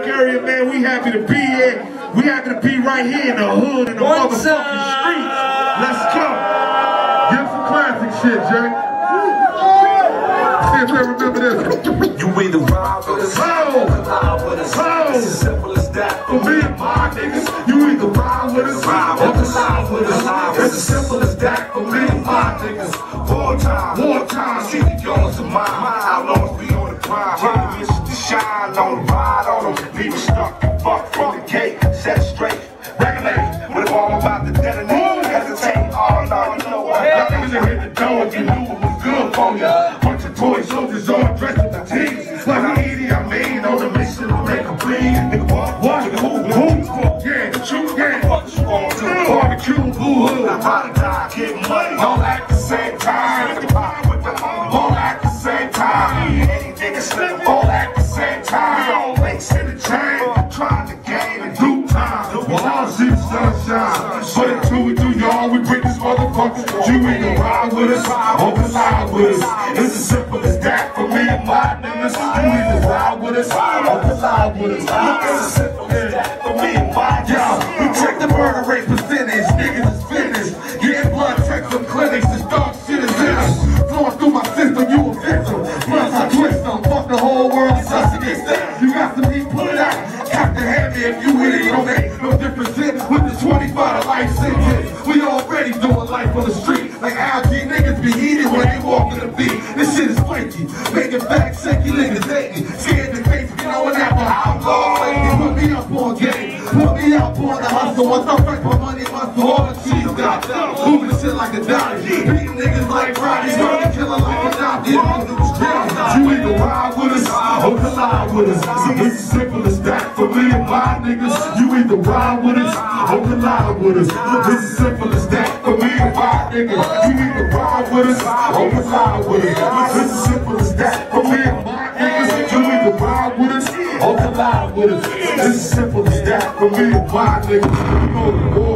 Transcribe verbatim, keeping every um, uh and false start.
Park area, man. We happy to be here. We happy to be right here in the hood, in the What's motherfucking up? streets. Let's go. Give some classic shit, Jay. See if they remember this. You either ride with us, Oh, collide with us. oh. It's as simple as that. For me and my niggas, you either ride with us or collide with us. It's as simple as that. For me and my niggas, wartime, wartime. See the yours of mine. How long we on the grind? Hit the mission to shine on, ride on them. Leave us stuck, fuck from the gate, set straight, regulate. What if I'm about to detonate? Hesitate, oh no, you know what? Y'all niggas hit the door if you knew it was good for ya. Bunch of toy soldiers all dressed in fatigues. Like Edie, I mean, on the mission to make them bleed. Nigga, what? What? Who? Who? Yeah, the truth, yeah. What you going to? Barbecue, boo-hoo. I'm out of time, getting money. All at the same time. All at the same time. Anything is slip. All at the same time. We all links in the chain. Trying to gain in due time. We all see the sunshine. But until we do, y'all, we bring this motherfucker. You either ride with us or collide with us. It's as simple as that for me and my niggas. You either ride with us or collide with us. It's as simple as that for me and my Yo, niggas. we check the murder rate percentage. Niggas is finished. Getting blood checks from clinics. This dog shit is in us. Flowing through my system, you a victim. Plus I twist them. Fuck the whole world, sus against them. You got some heat, pull it out. Have to have it if you with it. No, ain't no difference in with the twenty-five to life sentence. We already doing life on the street. Like algae niggas be heated when they walk in the beat. This shit is flaky. Making facts, shaky niggas hating. Scared to face, you know what happened. How long lately? Put me up on game. Put me up on the hustle. Once I break my money, muscle. All the cheese got moving shit like a dime. Beating niggas like Roddy. Murder killer like a dime. You either ride with us or collide with us. It's as simple as that for me and my niggas. You either ride with us or collide with us. It's as simple as that for me and my niggas. You either ride with us or collide with us. It's as simple as that for me and my niggas. You either ride with us or collide with us. It's as simple as that for me and my niggas. We go to war.